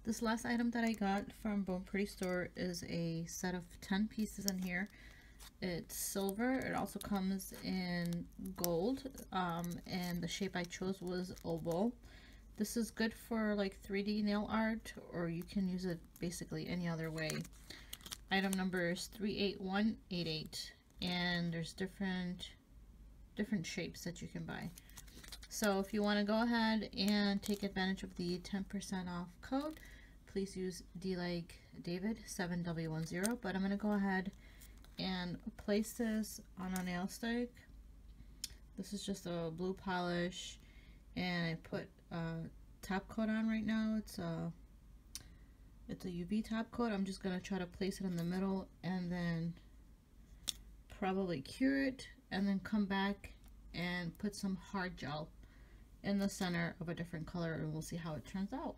This last item that I got from Bone Pretty Store is a set of 10 pieces in here. It's silver. It also comes in gold, and the shape I chose was oval. This is good for like 3D nail art, or you can use it basically any other way. Item number is 38188, and there's different shapes that you can buy. So if you want to go ahead and take advantage of the 10% off code, please use DLikeDavid7W10. But I'm going to go ahead and place this on a nail stick. This is just a blue polish, and I put top coat on right now. It's a UV top coat. I'm just going to try to place it in the middle and then probably cure it, and then come back and put some hard gel in the center of a different color, and we'll see how it turns out.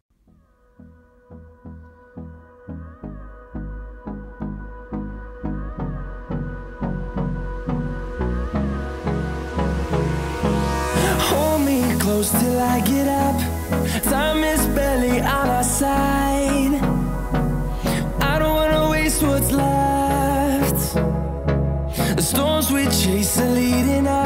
Hold me close till I get up. Time is barely on our side. I don't wanna waste what's left. The storms we chase are leading us.